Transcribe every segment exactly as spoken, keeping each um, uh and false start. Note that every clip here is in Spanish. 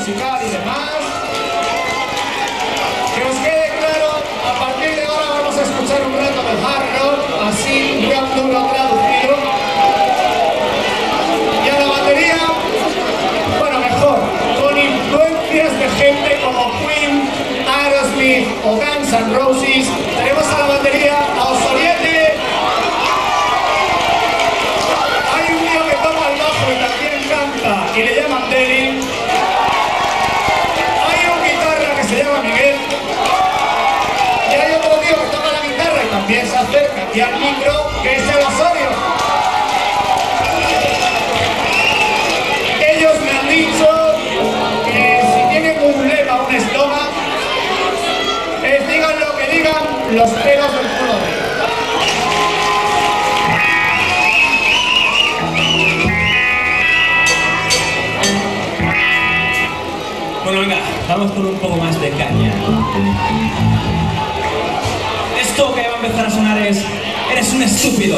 musical y demás. Que os quede claro, a partir de ahora vamos a escuchar un rato de hard rock, así rock duro traducido. Y a la batería, bueno, mejor, con influencias de gente como Queen, Aerosmith o Guns N' Roses, tenemos a la batería a Osoriete. Hay un tío que toca el bajo y también canta y le llaman Deli. Hay un guitarra que se llama Miguel. Y hay otro tío que toca la guitarra y también se acerca aquí al micro, que es el Osorio. Ellos me han dicho que si tienen un lema, un eslogan, es digan lo que digan los pelos del culo de ellos. Bueno, venga, vamos con un poco más de caña. Esto que va a empezar a sonar es Eres un estúpido.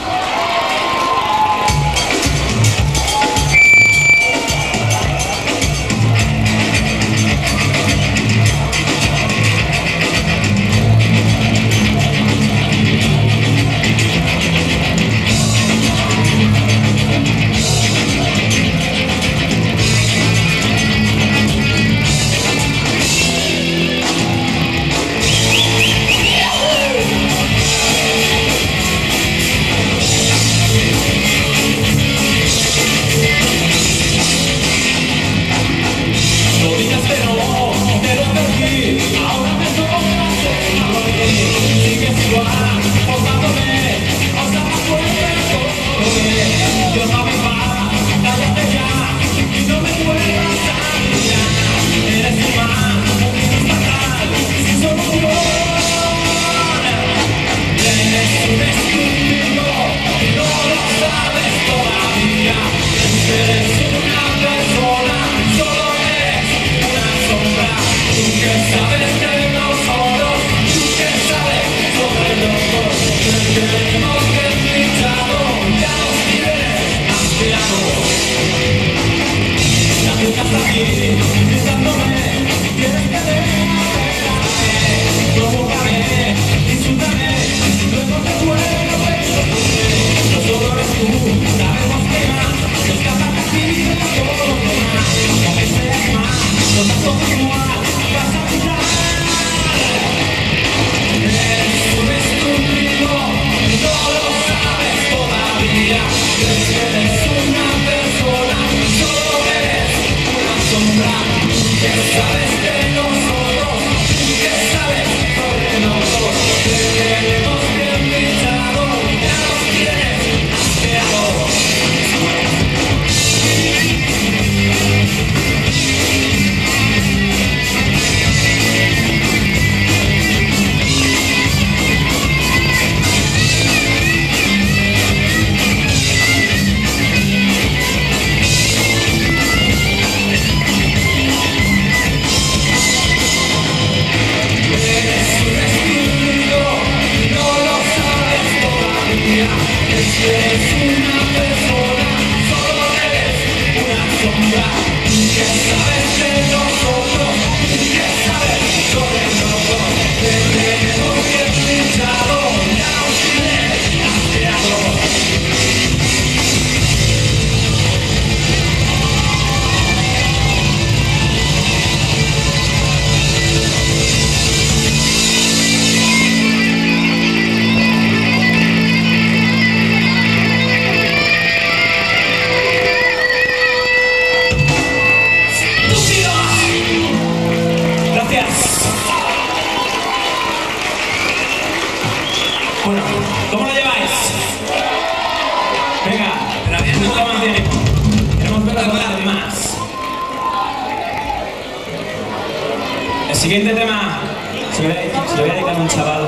El siguiente tema se lo voy a, se lo voy a dedicar a un chaval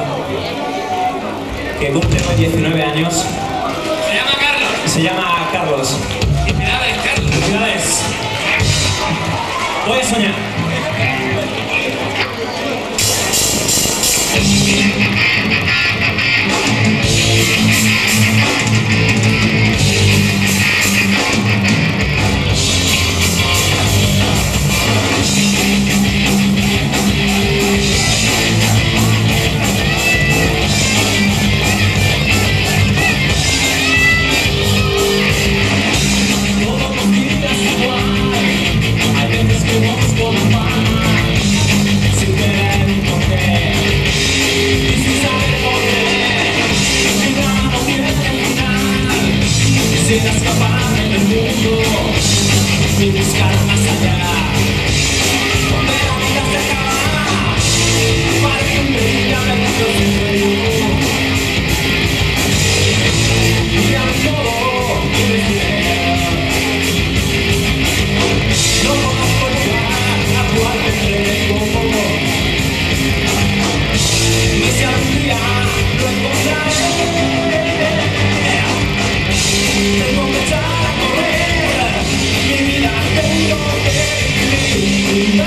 que cumple hoy diecinueve años. Se llama Carlos. Se llama Carlos. Felicidades, Carlos. Felicidades. Voy a soñar. y buscar más allá. Donde la vida se acaba, parece un medicamento sin dueño. Y a mi modo, y me quiero. No conozco lugar a cual me entrego. Y si algún día lo encontraré, tengo que echar a correr, mi vida tengo que vivir,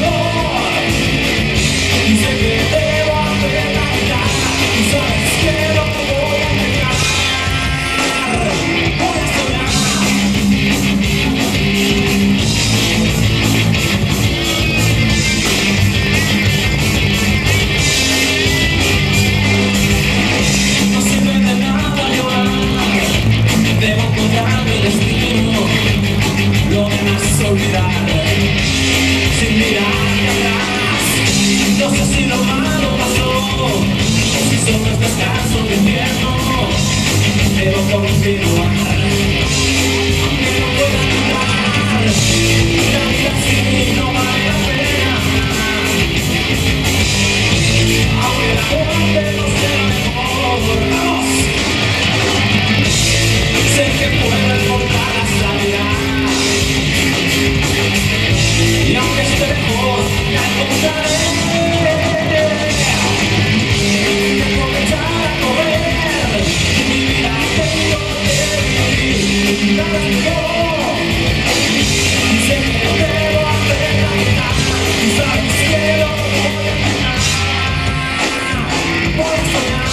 y sé que debo hacer la vida, y sabes que no voy a negar, voy a soñar. No sirve de nada llorar, debo encontrar mi destino, lo demás olvidar, sin mirar hacia atrás. No sé si lo malo pasó, o si son los descansos de invierno, debo continuar, aunque no pueda andar, la vida así no vale la pena, aunque la muerte no sea mejor, vamos. Sé que puedo encontrar la salida, y aunque esté lejos, la encontraré. Tengo que echar a correr, mi vida tengo que vivir, ¿sabes yo? Sé que debo hacer la vida, y sabes que lo voy a ganar, voy a soñar.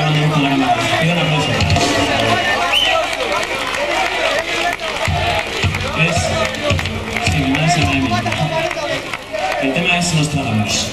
grabando con la cámara. Pido un aplauso. ¿Ves? Sí, mi madre se me da. El tema es Nostradamus.